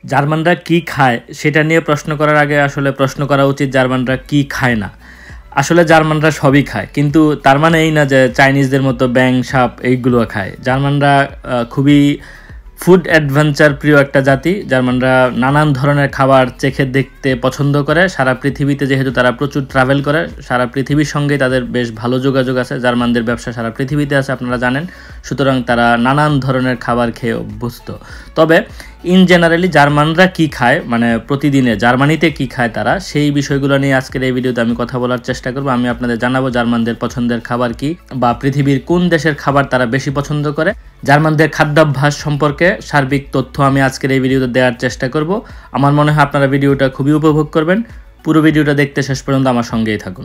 জার্মানরা কি খায় সেটা নিয়ে প্রশ্ন করার আগে আসলে প্রশ্ন করা উচিত জার্মানরা কি খায় না। আসলে জার্মানরা সবই খায়, কিন্তু তার মানে এই না যে চাইনিজদের মতো ব্যাং সাপ এইগুলো খায়। জার্মানরা খুবই ফুড অ্যাডভেঞ্চার প্রিয় একটা জাতি। জার্মানরা নানান ধরনের খাবার চেখে দেখতে পছন্দ করে। সারা পৃথিবীতে যেহেতু তারা প্রচুর ট্রাভেল করে, সারা পৃথিবীর সঙ্গে তাদের বেশ ভালো যোগাযোগ আছে। জার্মানদের ব্যবসা সারা পৃথিবীতে আছে, আপনারা জানেন। সুতরাং তারা নানান ধরনের খাবার খেয়ে অভ্যস্ত। তবে ইন জেনারেলি জার্মানরা কি খায়, মানে প্রতিদিনে জার্মানিতে কি খায় তারা, সেই বিষয়গুলো নিয়ে আজকের এই ভিডিওতে আমি কথা বলার চেষ্টা করব। আমি আপনাদের জানাবো জার্মানদের পছন্দের খাবার কি, বা পৃথিবীর কোন দেশের খাবার তারা বেশি পছন্দ করে। জার্মানদের খাদ্যাভ্যাস সম্পর্কে সার্বিক তথ্য আমি আজকের এই ভিডিওতে দেওয়ার চেষ্টা করব। আমার মনে হয় আপনারা ভিডিওটা খুবই উপভোগ করবেন। পুরো ভিডিওটা দেখতে শেষ পর্যন্ত আমার সঙ্গেই থাকুন।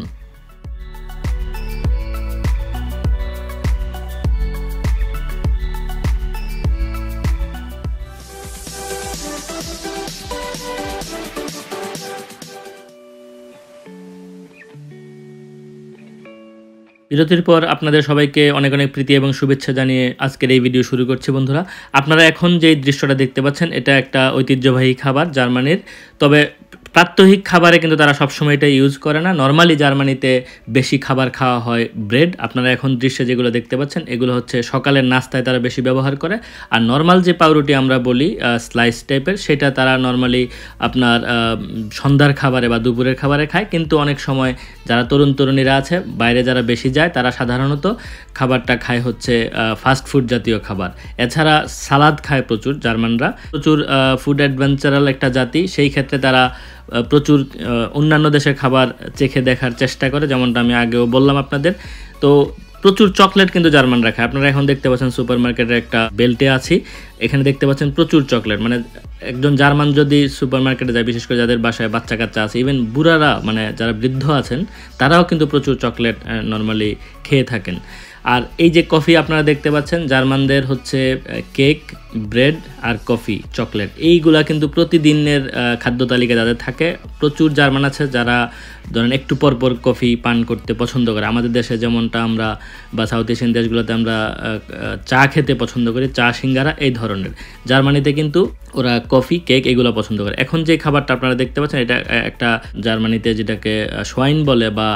বিরতির পর আপনাদের সবাইকে অনেক অনেক প্রীতি এবং শুভেচ্ছা জানিয়ে আজকের এই ভিডিও শুরু করছি। বন্ধুরা, আপনারা এখন যেই দৃশ্যটা দেখতে পাচ্ছেন এটা একটা ঐতিহ্যবাহী খাবার জার্মানির। তবে প্রাত্যহিক খাবারে কিন্তু তারা সবসময় এটা ইউজ করে না। নর্মালি জার্মানিতে বেশি খাবার খাওয়া হয় ব্রেড। আপনারা এখন দৃশ্যে যেগুলো দেখতে পাচ্ছেন এগুলো হচ্ছে সকালের নাস্তায় তারা বেশি ব্যবহার করে। আর নর্মাল যে পাউরুটি আমরা বলি স্লাইস টাইপের, সেটা তারা নর্মালি আপনার সন্ধ্যার খাবারে বা দুপুরের খাবারে খায়। কিন্তু অনেক সময় যারা তরুণ তরুণীরা আছে, বাইরে যারা বেশি যায়, তারা সাধারণত খাবারটা খায় হচ্ছে ফাস্ট ফুড জাতীয় খাবার। এছাড়া সালাদ খায় প্রচুর জার্মানরা। প্রচুর ফুড অ্যাডভেঞ্চারাল একটা জাতি, সেই ক্ষেত্রে তারা প্রচুর অন্যান্য দেশের খাবার চেখে দেখার চেষ্টা করে, যেমনটা আমি আগেও বললাম আপনাদের। তো প্রচুর চকলেট কিন্তু জার্মানরা খায়। আপনারা এখন দেখতে পাচ্ছেন সুপার মার্কেটের একটা বেল্টে আছি, এখানে দেখতে পাচ্ছেন প্রচুর চকলেট। মানে একজন জার্মান যদি সুপার মার্কেটে যায়, বিশেষ করে যাদের বাসায় বাচ্চা কাচ্চা আছে, ইভেন বুড়ারা, মানে যারা বৃদ্ধ আছেন, তারাও কিন্তু প্রচুর চকলেট নর্মালি খেয়ে থাকেন। আর এই যে কফি আপনারা দেখতে পাচ্ছেন, জার্মানদের হচ্ছে কেক, ব্রেড আর কফি, চকলেট, এইগুলা কিন্তু প্রতিদিনের খাদ্য তালিকা যাদের থাকে। প্রচুর জার্মান আছে যারা ধরেন একটু পর পর কফি পান করতে পছন্দ করে। আমাদের দেশে যেমনটা আমরা বা সাউথ এশিয়ান দেশগুলোতে আমরা চা খেতে পছন্দ করি, চা সিঙ্গারা এই ধরনের, জার্মানিতে কিন্তু ওরা কফি, কেক এগুলো পছন্দ করে। এখন যে খাবারটা আপনারা দেখতে পাচ্ছেন এটা একটা জার্মানিতে যেটাকে সোয়াইন বলে, বা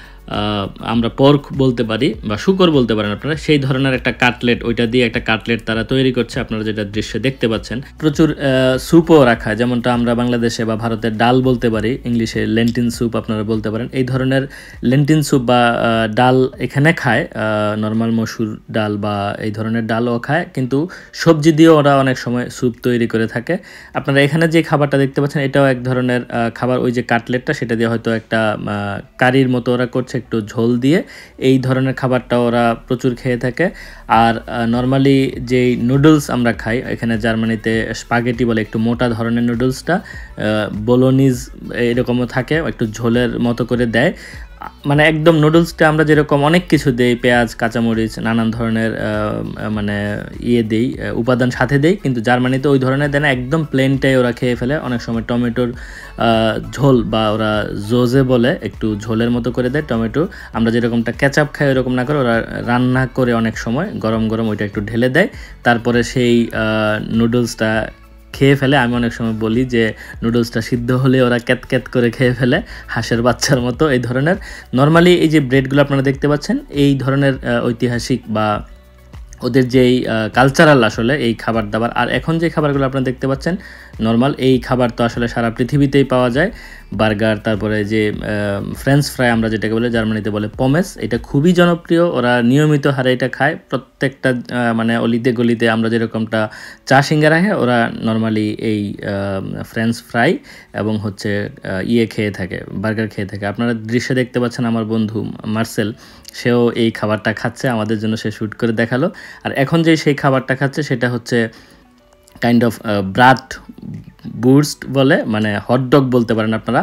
আমরা পর্ক বলতে পারি বা শুকর বলতে পারেন আপনারা, সেই ধরনের একটা কাটলেট, ওইটা দিয়ে একটা কাটলেট তারা তৈরি করছে। আপনারা যেটা দৃশ্যে দেখতে পাচ্ছেন, প্রচুর স্যুপও রাখা, যেমনটা আমরা বাংলাদেশে বা ভারতের ডাল বলতে পারি, ইংলিশে লেন্টিন স্যুপ আপনারা বলতে পারেন। এই ধরনের লেন্টিন স্যুপ বা ডাল এখানে খায়, নর্মাল মসুর ডাল বা এই ধরনের ডালও খায়, কিন্তু সবজি দিয়েও ওরা অনেক সময় স্যুপ তৈরি করে থাকে। আপনারা এখানে যে খাবারটা দেখতে পাচ্ছেন এটাও এক ধরনের খাবার। ওই যে কাটলেটটা, সেটা দিয়ে হয়তো একটা কারির মতো ওরা করছে, একটু ঝোল দিয়ে। এই ধরনের খাবারটা ওরা প্রচুর খেয়ে থাকে। আর নর্মালি যেই নুডলস আমরা খাই এখানে জার্মানিতে, স্পাগেটি বলে, একটু মোটা ধরনের নুডলসটা, বোলোনিজ এরকমও থাকে, একটু ঝোলের মতো করে দেয়। মানে একদম নুডলসটা আমরা যেরকম অনেক কিছু দেই, পেঁয়াজ, কাঁচামরিচ, নানান ধরনের মানে দেই, উপাদান সাথে দেই, কিন্তু জার্মানিতে ওই ধরনের দেয় না, একদম প্লেনটাই ওরা খেয়ে ফেলে। অনেক সময় টমেটোর ঝোল, বা ওরা জোজে বলে, একটু ঝোলের মতো করে দেয় টমেটো। আমরা যেরকমটা কেচাপ খাই ওরকম না করে ওরা রান্না করে অনেক সময় গরম গরম ওইটা একটু ঢেলে দেয়, তারপরে সেই নুডলসটা খেয়ে ফেলে। আমি অনেক সময় বলি যে নুডলসটা সিদ্ধ হলে ওরা ক্যাত ক্যাত করে খেয়ে ফেলে, হাঁসের বাচ্চার মতো। এই ধরনের নর্মালি এই যে ব্রেডগুলো আপনারা দেখতে পাচ্ছেন, এই ধরনের ঐতিহাসিক বা ওদের যেই কালচারাল আসলে এই খাবার দাবার। আর এখন যে খাবারগুলো আপনারা দেখতে পাচ্ছেন নর্মাল, এই খাবার তো আসলে সারা পৃথিবীতেই পাওয়া যায়। বার্গার, তারপরে যে ফ্রেঞ্চ ফ্রাই আমরা যেটাকে বলে, জার্মানিতে বলে পমেস, এটা খুবই জনপ্রিয়। ওরা নিয়মিত হারে এটা খায়, প্রত্যেকটা মানে অলিতে গলিতে আমরা যেরকমটা চা সিঙ্গারা খায়, ওরা নর্মালি এই ফ্রেঞ্চ ফ্রাই এবং হচ্ছে খেয়ে থাকে, বার্গার খেয়ে থাকে। আপনারা দৃশ্যে দেখতে পাচ্ছেন আমার বন্ধু মার্সেল, সেও এই খাবারটা খাচ্ছে, আমাদের জন্য সে শ্যুট করে দেখালো। আর এখন যে সেই খাবারটা খাচ্ছে সেটা হচ্ছে কাইন্ড অফ ব্রাট বুস্ট বলে, মানে হটডগ বলতে পারেন আপনারা।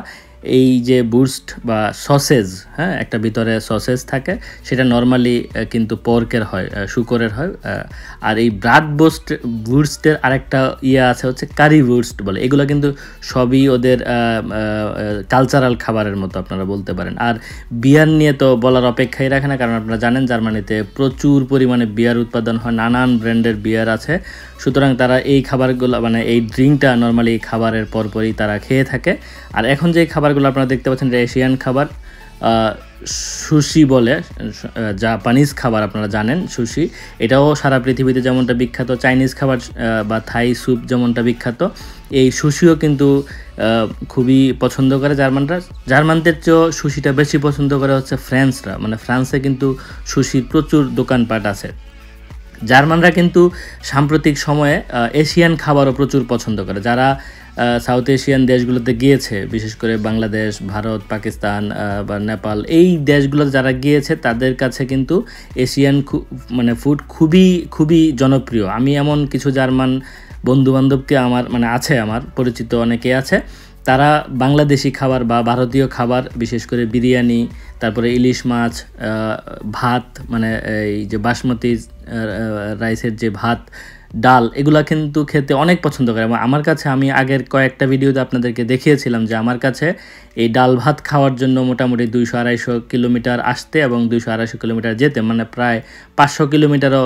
এই যে বুস্ট বা সসেজ, হ্যাঁ, একটা ভিতরে সসেজ থাকে, সেটা নর্মালি কিন্তু পর্কের হয়, শুকরের হয়। আর এই বুস্টের আরেকটা আছে হচ্ছে কারি বুস্ট বলে। এগুলো কিন্তু সবই ওদের কালচারাল খাবারের মতো আপনারা বলতে পারেন। আর বিয়ার নিয়ে তো বলার অপেক্ষাই রাখে না, কারণ আপনারা জানেন জার্মানিতে প্রচুর পরিমাণে বিয়ার উৎপাদন হয়, নানান ব্র্যান্ডের বিয়ার আছে। সুতরাং তারা এই খাবারগুলো মানে এই ড্রিঙ্কটা নর্মালি খাবারের পরপরই তারা খেয়ে থাকে। আর এখন যে খাবারগুলো আপনারা দেখতে পাচ্ছেন এশিয়ান খাবার, সুশি বলে, জাপানিজ খাবার আপনারা জানেন সুশি, এটাও সারা পৃথিবীতে যেমনটা বিখ্যাত, চাইনিজ খাবার বা থাই স্যুপ যেমনটা বিখ্যাত, এই সুশিও কিন্তু খুবই পছন্দ করে জার্মানদের চেয়েও সুশিটা বেশি পছন্দ করে হচ্ছে ফ্রান্সরা। মানে ফ্রান্সে কিন্তু সুশির প্রচুর দোকানপাট আছে। জার্মানরা কিন্তু সাম্প্রতিক সময়ে এশিয়ান খাবারও প্রচুর পছন্দ করে। যারা সাউথ এশিয়ান দেশগুলোতে গিয়েছে, বিশেষ করে বাংলাদেশ, ভারত, পাকিস্তান বা নেপাল, এই দেশগুলোতে যারা গিয়েছে তাদের কাছে কিন্তু এশিয়ান মানে ফুড খুবই খুবই জনপ্রিয়। আমি এমন কিছু জার্মান বন্ধুবান্ধবকে আমার আমার পরিচিত অনেকে আছে, তারা বাংলাদেশি খাবার বা ভারতীয় খাবার, বিশেষ করে বিরিয়ানি, তারপরে ইলিশ মাছ, ভাত, মানে এই যে বাসমতি রাইসের যে ভাত, ডাল, এগুলা কিন্তু খেতে অনেক পছন্দ করে। এবং আমার কাছে, আমি আগের কয়েকটা ভিডিওতে আপনাদেরকে দেখিয়েছিলাম যে আমার কাছে এই ডাল ভাত খাওয়ার জন্য মোটামুটি 200-250 কিলোমিটার আসতে এবং 200-250 কিলোমিটার যেতে, মানে প্রায় 500 কিলোমিটারও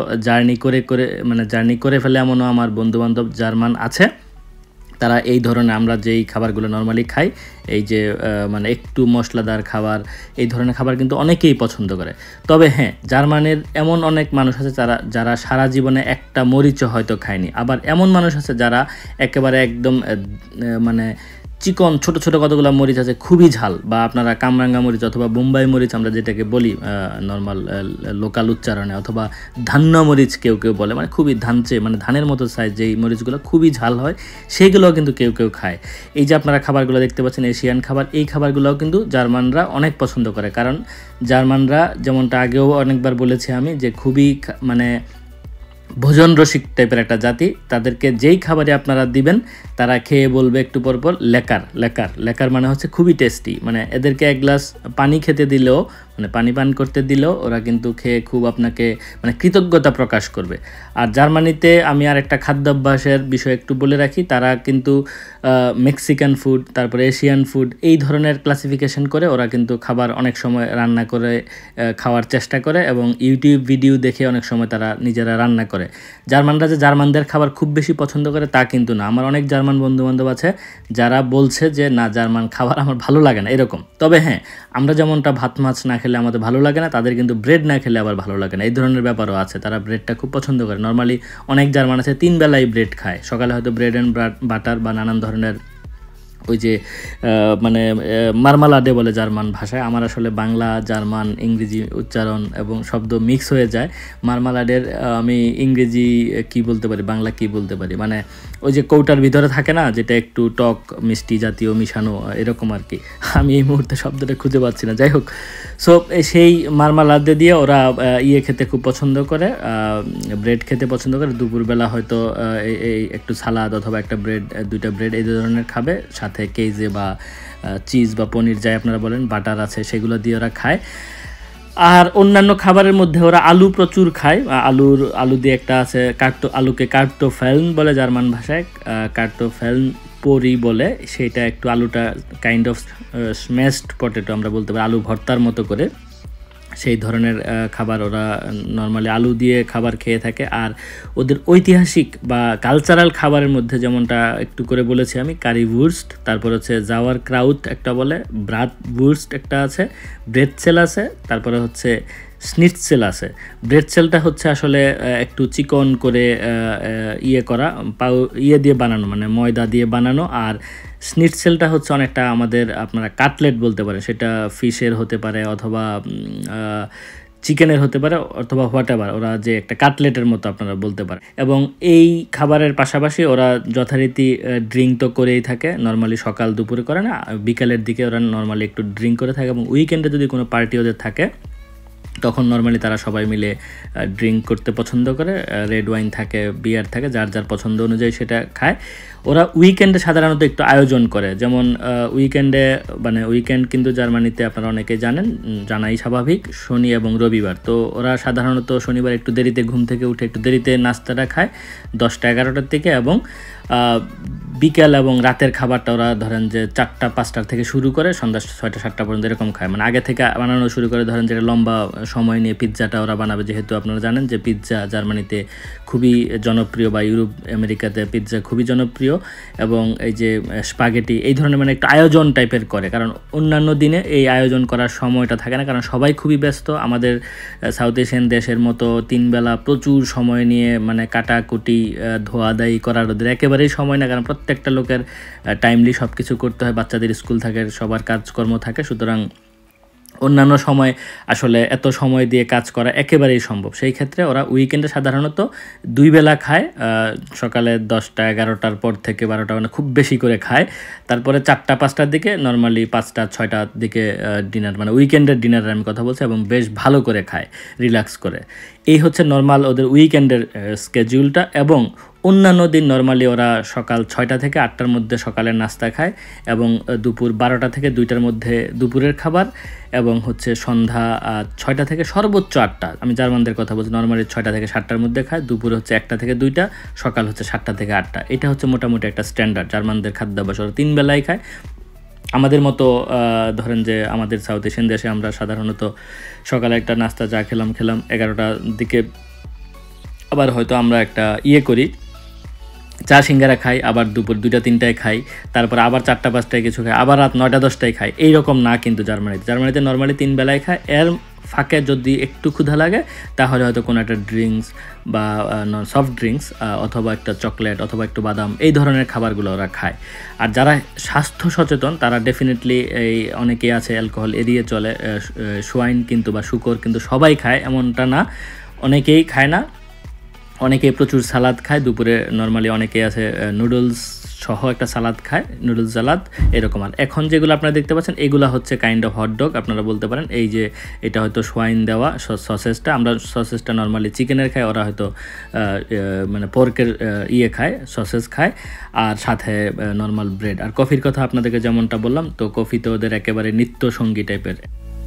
জার্নি করে ফেলে এমনও আমার বন্ধুবান্ধব জার্মান আছে। তারা এই ধরনের, আমরা যেই খাবারগুলো নর্মালি খাই, এই যে মানে একটু মশলাদার খাবার, এই ধরনের খাবার কিন্তু অনেকেই পছন্দ করে। তবে হ্যাঁ, জার্মানির এমন অনেক মানুষ আছে যারা সারা জীবনে একটা মরিচও হয়তো খায়নি। আবার এমন মানুষ আছে যারা একেবারে একদম মানে চিকন ছোট ছোট কতগুলো মরিচ আছে খুবই ঝাল, বা আপনারা কামরাঙ্গা মরিচ অথবা বোম্বাই মরিচ আমরা যেটাকে বলি নর্মাল লোকাল উচ্চারণে, অথবা ধান্য মরিচ কেউ বলে, মানে খুবই ধানের মতো সাইজ, যেই মরিচগুলো খুবই ঝাল হয়, সেইগুলোও কিন্তু কেউ খায়। এই যে আপনারা খাবারগুলো দেখতে পাচ্ছেন এশিয়ান খাবার, এই খাবারগুলোও কিন্তু জার্মানরা অনেক পছন্দ করে। কারণ জার্মানরা, যেমনটা আগেও অনেকবার বলেছি আমি, যে খুবই মানে ভোজন রসিক টাইপের একটা জাতি। তাদেরকে যেই খাবারে আপনারা দিবেন তারা খেয়ে বলবে একটু পরপর লেকার মানে হচ্ছে খুবই টেস্টি। মানে এদেরকে এক গ্লাস পানি খেতে দিলেও, মানে পানি পান করতে দিলেও ওরা কিন্তু খেয়ে খুব আপনাকে মানে কৃতজ্ঞতা প্রকাশ করবে। আর জার্মানিতে আমি আর একটা খাদ্যাভ্যাসের বিষয় একটু বলে রাখি, তারা কিন্তু মেক্সিকান ফুড, তারপরে এশিয়ান ফুড, এই ধরনের ক্লাসিফিকেশন করে ওরা কিন্তু খাবার অনেক সময় রান্না করে খাওয়ার চেষ্টা করে, এবং ইউটিউব ভিডিও দেখে অনেক সময় তারা নিজেরা রান্না করে। জার্মানরা যে জার্মানদের খাবার খুব বেশি পছন্দ করে তা কিন্তু না। আমার অনেক জার্মান বন্ধুবান্ধব আছে যারা বলছে যে না, জার্মান খাবার আমার ভালো লাগে না, এরকম। তবে হ্যাঁ, আমরা যেমনটা ভাত মাছ না খেলে আমাদের ভালো লাগে না, তাদের কিন্তু ব্রেড না খেলে আবার ভালো লাগে না, এই ধরনের ব্যাপারও আছে। তারা ব্রেডটা খুব পছন্দ করে। নর্মালি অনেক জার্মান আছে 3 বেলাই ব্রেড খায়, সকালে হয়তো ব্রেড অ্যান্ড বাটার বা নানান ধরনের ওই যে মানে মারমালাডে বলে জার্মান ভাষায়। আমার আসলে বাংলা, জার্মান, ইংরেজি উচ্চারণ এবং শব্দ মিক্স হয়ে যায়। মারমালাডের আমি ইংরেজি কি বলতে পারি, বাংলা কি বলতে পারি, মানে ওই যে কৌটার ভিতরে থাকে না, যেটা একটু টক মিষ্টি জাতীয় মিশানো, এরকম আর কি। আমি এই মুহূর্তে শব্দটা খুঁজে পাচ্ছি না, যাই হোক। সো সেই মারমালাডে দিয়ে ওরা খেতে খুব পছন্দ করে, ব্রেড খেতে পছন্দ করে। দুপুরবেলা হয়তো এই একটু সালাদ অথবা একটা ব্রেড, 2টা ব্রেড এই ধরনের খাবে, সাথে কেজে বা চিজ বা পনির যাই আপনারা বলেন, বাটার আছে, সেগুলো দিয়ে ওরা খায়। আর অন্যান্য খাবারের মধ্যে ওরা আলু প্রচুর খায়। আলু দিয়ে একটা আছে, আলুকে কার্টোফেলন বলে জার্মান ভাষায়, কার্টোফেলন পরি বলে, সেটা একটু আলুটা কাইন্ড অফ স্ম্যাশড পটেটো আমরা বলতে পারি, আলু ভর্তার মতো করে, সেই ধরনের খাবার ওরা নর্মালি আলু দিয়ে খাবার খেয়ে থাকে। আর ওদের ঐতিহাসিক বা কালচারাল খাবারের মধ্যে যেমনটা একটু করে বলেছি আমি, কারিভুর্স্ট, তারপর হচ্ছে জাওয়ার ক্রাউট একটা বলে, ব্রাটভুর্স্ট একটা আছে, ব্রেডসেল আছে, তারপরে হচ্ছে স্নিটসেল আছে। ব্রেডসেলটা হচ্ছে আসলে একটু চিকন করে করা, দিয়ে বানানো, মানে ময়দা দিয়ে বানানো। আর স্নিটসেলটা হচ্ছে অনেকটা আমাদের, আপনারা কাটলেট বলতে পারে, সেটা ফিশের হতে পারে অথবা চিকেনের হতে পারে অথবা হোয়াটএভার, ওরা যে একটা কাটলেটের মতো আপনারা বলতে পারেন। এবং এই খাবারের পাশাপাশি ওরা যথারীতি ড্রিঙ্ক তো করেই থাকে, নর্মালি সকাল দুপুরে করে না, বিকালের দিকে ওরা নর্মালি একটু ড্রিঙ্ক করে থাকে। এবং উইকেন্ডে যদি কোনো পার্টি ওদের থাকে তখন নর্মালি তারা সবাই মিলে ড্রিঙ্ক করতে পছন্দ করে, রেড ওয়াইন থাকে, বিয়ার থাকে, যার যার পছন্দ অনুযায়ী সেটা খায়। ওরা উইকেন্ডে সাধারণত একটু আয়োজন করে, যেমন উইকেন্ডে মানে উইকেন্ড কিন্তু জার্মানিতে আপনারা অনেকেই জানাই স্বাভাবিক, শনি এবং রবিবার। তো ওরা সাধারণত শনিবার একটু দেরিতে ঘুম থেকে উঠে একটু দেরিতে নাস্তাটা খায় 10টা-11টার দিকে, এবং বিকেল এবং রাতের খাবারটা ওরা ধরেন যে 4টা-5টার থেকে শুরু করে সন্ধ্যা 6টা-7টা পর্যন্ত এরকম খায়, মানে আগে থেকে বানানো শুরু করে। ধরেন যেটা লম্বা সময় নিয়ে পিৎজাটা ওরা বানাবে, যেহেতু আপনারা জানেন যে পিৎজা জার্মানিতে খুবই জনপ্রিয়, বা ইউরোপ আমেরিকাতে পিৎজা খুবই জনপ্রিয়, এবং এই যে স্পাগেটি এই ধরনের মানে একটা আয়োজন টাইপের করে, কারণ অন্যান্য দিনে এই আয়োজন করার সময়টা থাকে না, কারণ সবাই খুবই ব্যস্ত। আমাদের সাউথ এশিয়ান দেশের মতো 3 বেলা প্রচুর সময় নিয়ে মানে কাটাকুটি ধোয়াদায়ী করার ওদের একেবারেই সময় না, কারণ প্রত্যেকটা লোকের টাইমলি সব কিছু করতে হয়, বাচ্চাদের স্কুল থাকে, সবার কাজকর্ম থাকে, সুতরাং অন্যান্য সময় আসলে এত সময় দিয়ে কাজ করা একেবারেই সম্ভব। সেই ক্ষেত্রে ওরা উইকেন্ডে সাধারণত 2 বেলা খায়, সকালে 10টা-11টার পর থেকে 12টা মানে খুব বেশি করে খায়, তারপরে 4টা-5টার দিকে, নর্মালি 5টা-6টার দিকে ডিনার, মানে উইকেন্ডের ডিনারের আমি কথা বলছি, এবং বেশ ভালো করে খায়, রিল্যাক্স করে। এই হচ্ছে নর্মাল ওদের উইকেন্ডের স্কেডিউলটা। এবং অন্যান্য দিন নর্মালি ওরা সকাল 6টা থেকে 8টার মধ্যে সকালের নাস্তা খায়, এবং দুপুর 12টা থেকে 2টার মধ্যে দুপুরের খাবার, এবং হচ্ছে সন্ধ্যা 6টা থেকে সর্বোচ্চ 8টা, আমি জার্মানদের কথা বলছি, নর্মালি 6টা থেকে 7টার মধ্যে খায়, দুপুর হচ্ছে 1টা থেকে 2টা, সকাল হচ্ছে 7টা থেকে 8টা। এটা হচ্ছে মোটামুটি একটা স্ট্যান্ডার্ড জার্মানদের খাদ্যাভ্যাস। ওরা 3 বেলাই খায়। আমাদের মতো ধরেন যে আমাদের সাউথ এশিয়ান দেশে আমরা সাধারণত সকালে একটা নাস্তা চা খেলাম 11টার দিকে, আবার হয়তো আমরা একটা করি, চা সিঙ্গারা খাই, আবার দুপুর 2টা-3টায় খাই, তারপর আবার 4টা-5টায় কিছু খাই, আবার রাত 9টা-10টায় খাই, এইরকম না কিন্তু জার্মানিতে নর্মালি 3 বেলায় খায়। এর ফাঁকে যদি একটু ক্ষুধা লাগে তাহলে হয়তো কোনো একটা ড্রিঙ্কস বা সফট ড্রিঙ্কস অথবা একটা চকলেট অথবা একটু বাদাম, এই ধরনের খাবারগুলো ওরা খায়। আর যারা স্বাস্থ্য সচেতন তারা ডেফিনেটলি এই অনেকেই আছে অ্যালকোহল এড়িয়ে চলে, সোয়াইন কিন্তু বা শুকর কিন্তু সবাই খায় এমনটা না, অনেকেই খায় না, অনেকে প্রচুর সালাদ খায়। দুপুরে নর্মালি অনেকে আছে নুডলস সহ একটা সালাদ খায়, নুডলস সালাদ এরকম। আর এখন যেগুলো আপনারা দেখতে পাচ্ছেন এগুলো হচ্ছে কাইন্ড অফ হটডগ আপনারা বলতে পারেন। এই যে এটা হয়তো সোয়াইন দেওয়া সসেসটা, আমরা সসেসটা নর্মালি চিকেনের খাই, ওরা হয়তো মানে পোর্কের খায়, সসেস খায়, আর সাথে নর্মাল ব্রেড। আর কফির কথা আপনাদেরকে যেমনটা বললাম, তো কফি তো ওদের একেবারে নিত্য সঙ্গী টাইপের।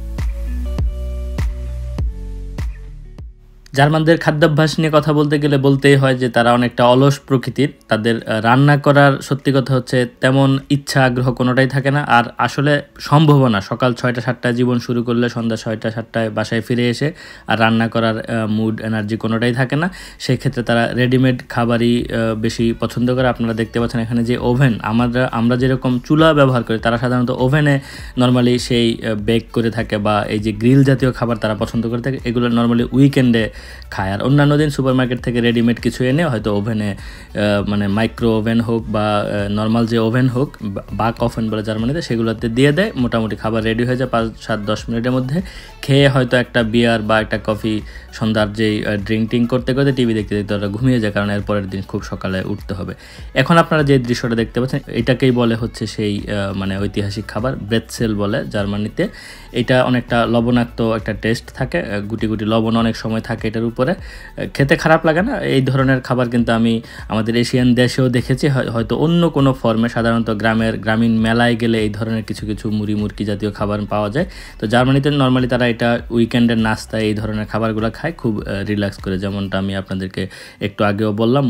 জার্মানদের খাদ্যাভ্যাস নিয়ে কথা বলতে গেলে বলতেই হয় যে তারা অনেকটা অলস প্রকৃতির। তাদের রান্না করার সত্যি কথা হচ্ছে তেমন ইচ্ছা আগ্রহ কোনোটাই থাকে না, আর আসলে সম্ভবও না। সকাল 6টা-7টায় জীবন শুরু করলে সন্ধ্যা 6টা-7টায় বাসায় ফিরে এসে আর রান্না করার মুড এনার্জি কোনোটাই থাকে না। সেই ক্ষেত্রে তারা রেডিমেড খাবারই বেশি পছন্দ করে। আপনারা দেখতে পাচ্ছেন এখানে যে ওভেন, আমরা যেরকম চুলা ব্যবহার করি, তারা সাধারণত ওভেনে নর্মালি সেই বেক করে থাকে, বা এই যে গ্রিল জাতীয় খাবার তারা পছন্দ করে থাকে, এগুলো নর্মালি উইকেন্ডে খায়। আর অন্যান্য দিন সুপারমার্কেট থেকে রেডিমেড কিছু এনে হয়তো ওভেনে, মানে মাইক্রো ওভেন হোক বা নর্মাল যে ওভেন হোক, বাক ওভেন বলে জার্মানিতে, সেগুলোতে দিয়ে দেয়, মোটামুটি খাবার রেডি হয়ে যায় 5-7-10 মিনিটের মধ্যে। খেয়ে হয়তো একটা বিয়ার বা একটা কফি, সন্ধ্যার যেই ড্রিঙ্কিং করতে করতে টিভি দেখতে দেখতে ওরা ঘুমিয়ে যায়, কারণ এর পরের দিন খুব সকালে উঠতে হবে। এখন আপনারা যে দৃশ্যটা দেখতে পাচ্ছেন এটাকেই বলে হচ্ছে সেই মানে ঐতিহাসিক খাবার ব্রেটসেল বলে জার্মানিতে। এটা অনেকটা লবণাক্ত একটা টেস্ট থাকে, গুটি গুটি লবণ অনেক সময় থাকে এটার উপরে, খেতে খারাপ লাগে না। এই ধরনের খাবার কিন্তু আমি আমাদের এশিয়ান দেশেও দেখেছি, হয়তো অন্য কোনো ফর্মে, সাধারণত গ্রামীণ মেলায় গেলে এই ধরনের কিছু কিছু মুরগি জাতীয় খাবার পাওয়া যায়। তো জার্মানিতে নর্মালি তারা এটা উইকেন্ডের নাস্তায় এই ধরনের খাবারগুলো খায় খুব রিল্যাক্স করে, যেমনটা আমি আপনাদেরকে একটু আগেও বললাম।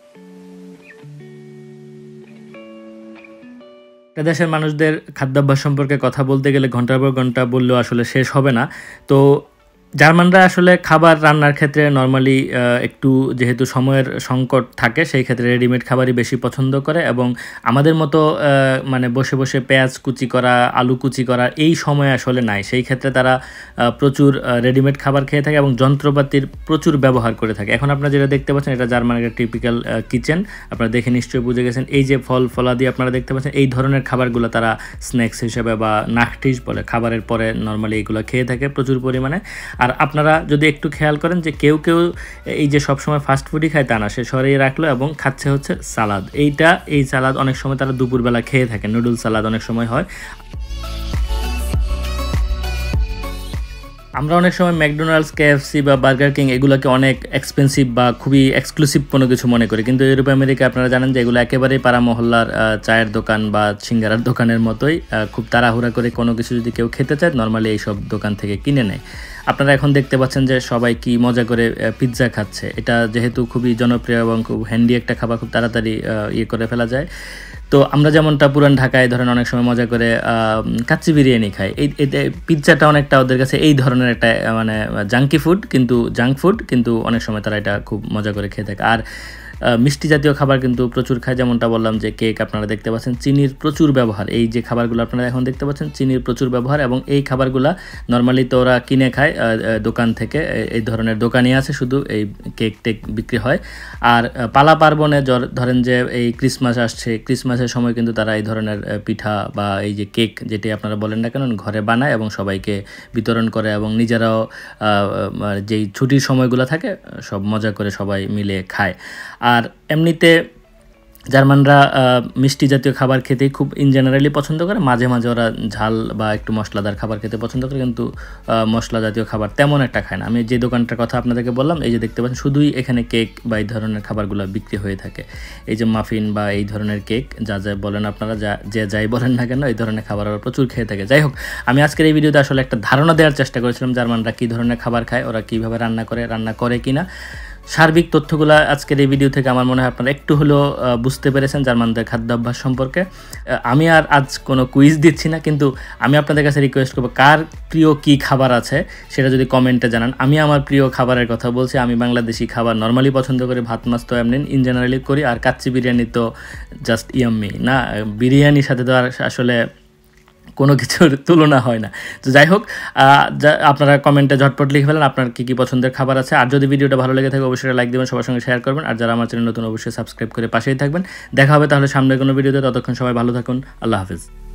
দেশের মানুষদের খাদ্যাভ্যাস সম্পর্কে কথা বলতে গেলে ঘন্টার পর ঘন্টা বললেও আসলে শেষ হবে না। তো জার্মানরা আসলে খাবার রান্নার ক্ষেত্রে নর্মালি একটু যেহেতু সময়ের সংকট থাকে, সেই ক্ষেত্রে রেডিমেড খাবারই বেশি পছন্দ করে, এবং আমাদের মতো মানে বসে বসে পেঁয়াজ কুচি করা, আলু কুচি করা এই সময় আসলে নাই। সেই ক্ষেত্রে তারা প্রচুর রেডিমেড খাবার খেয়ে থাকে এবং যন্ত্রপাতির প্রচুর ব্যবহার করে থাকে। এখন আপনারা যেটা দেখতে পাচ্ছেন এটা জার্মানের একটা টিপিক্যাল কিচেন, আপনারা দেখে নিশ্চয়ই বুঝে গেছেন। এই যে ফলাদি আপনারা দেখতে পাচ্ছেন, এই ধরনের খাবারগুলো তারা স্ন্যাক্স হিসেবে বা নাখটিস বলে, খাবারের পরে নর্মালি এইগুলো খেয়ে থাকে প্রচুর পরিমাণে। আর আপনারা যদি একটু খেয়াল করেন যে কেউ এই যে সবসময় ফাস্ট ফুডই খায় তা না, সে সরিয়ে রাখলো এবং খাচ্ছে হচ্ছে সালাদ। এই সালাদ অনেক সময় তারা দুপুরবেলা খেয়ে থাকে, নুডলস সালাদ অনেক সময় হয়। আমরা অনেক সময় ম্যাকডোনাল্ডস, কেএফসি বা বার্গার কিং এগুলোকে অনেক এক্সপেন্সিভ বা খুবই এক্সক্লুসিভ কোনো কিছু মনে করি, কিন্তু ইউরোপ আমেরিকা আপনারা জানেন যে এগুলো একেবারেই পাড়া মহল্লার চায়ের দোকান বা সিঙ্গারার দোকানের মতোই। খুব তাড়াহুড়া করে কোনো কিছু যদি কেউ খেতে চায় নর্মালি এইসব দোকান থেকে কিনে নেয়। আপনারা এখন দেখতে পাচ্ছেন যে সবাই কি মজা করে পিৎজা খাচ্ছে। এটা যেহেতু খুবই জনপ্রিয় এবং খুব হ্যান্ডি একটা খাবার, খুব তাড়াতাড়ি ইয়ে করে ফেলা যায়। তো আমরা যেমনটা পুরান ঢাকায় ধরেন অনেক সময় মজা করে কাচ্চি বিরিয়ানি খাই, এই পিৎজাটা অনেকটা ওদের কাছে এই ধরনের একটা মানে জাঙ্ক ফুড, কিন্তু অনেক সময় তারা এটা খুব মজা করে খেয়ে থাকে। আর মিষ্টি জাতীয় খাবার কিন্তু প্রচুর খায়, যেমনটা বললাম যে কেক আপনারা দেখতে পাচ্ছেন চিনির প্রচুর ব্যবহার। এই যে খাবারগুলো আপনারা এখন দেখতে পাচ্ছেন চিনির প্রচুর ব্যবহার, এবং এই খাবারগুলো নর্মালি তো ওরা কিনে খায় দোকান থেকে। এই ধরনের দোকানই আছে শুধু এই কেক টেক বিক্রি হয়। আর পালা পার্বণে ধরেন যে এই ক্রিসমাস আসছে, ক্রিসমাসের সময় কিন্তু তারা এই ধরনের পিঠা বা এই যে কেক যেটি আপনারা বলেন না কেন ঘরে বানায় এবং সবাইকে বিতরণ করে, এবং নিজেরাও যেই ছুটির সময়গুলো থাকে সব মজা করে সবাই মিলে খায়। আর এমনিতে জার্মানরা মিষ্টি জাতীয় খাবার খেতেই খুব ইন জেনারেলি পছন্দ করে, মাঝে মাঝে ওরা ঝাল বা একটু মশলাদার খাবার খেতে পছন্দ করে, কিন্তু মশলা জাতীয় খাবার তেমন একটা খায় না। আমি যে দোকানটার কথা আপনাদেরকে বললাম, এই যে দেখতে পাচ্ছেন শুধুই এখানে কেক বা এই ধরনের খাবারগুলো বিক্রি হয়ে থাকে। এই যে মাফিন বা এই ধরনের কেক যা বলেন আপনারা, যাই বলেন না কেন, এই ধরনের খাবার ওরা প্রচুর খেয়ে থাকে। যাই হোক, আমি আজকের এই ভিডিওতে আসলে একটা ধারণা দেওয়ার চেষ্টা করেছিলাম জার্মানরা কী ধরনের খাবার খায়, ওরা কীভাবে রান্না করে কিনা। সার্বিক তথ্যগুলো আজকের এই ভিডিও থেকে আমার মনে হয় আপনারা একটু হলেও বুঝতে পেরেছেন জার্মানদের খাদ্যাভ্যাস সম্পর্কে। আমি আর আজ কোনো কুইজ দিচ্ছি না, কিন্তু আমি আপনাদের কাছে রিকোয়েস্ট করবো কার প্রিয় কী খাবার আছে সেটা যদি কমেন্টে জানান। আমি আমার প্রিয় খাবারের কথা বলছি, আমি বাংলাদেশি খাবার নর্মালি পছন্দ করি, ভাত মাছ তো এমনি ইন জেনারেলি করি, আর কাচ্চি বিরিয়ানি তো জাস্ট ইয়াম্মি না, বিরিয়ানির সাথে তো আর আসলে কোনো কিছুর তুলনা হয় না। তো যাই হোক, আপনারা কমেন্টে ঝটপট লিখে ফেলেন আপনার কী পছন্দের খাবার আছে। আর যদি ভিডিওটা ভালো লেগে থাকে অবশ্যই লাইক দেবেন, সবার সঙ্গে শেয়ার করবেন, আর যারা আমার চ্যানেল নতুন অবশ্যই সাবস্ক্রাইব করে পাশেই থাকবেন। দেখা হবে তাহলে সামনে কোনো ভিডিওতে, ততক্ষণ সবাই ভালো থাকুন, আল্লাহ হাফেজ।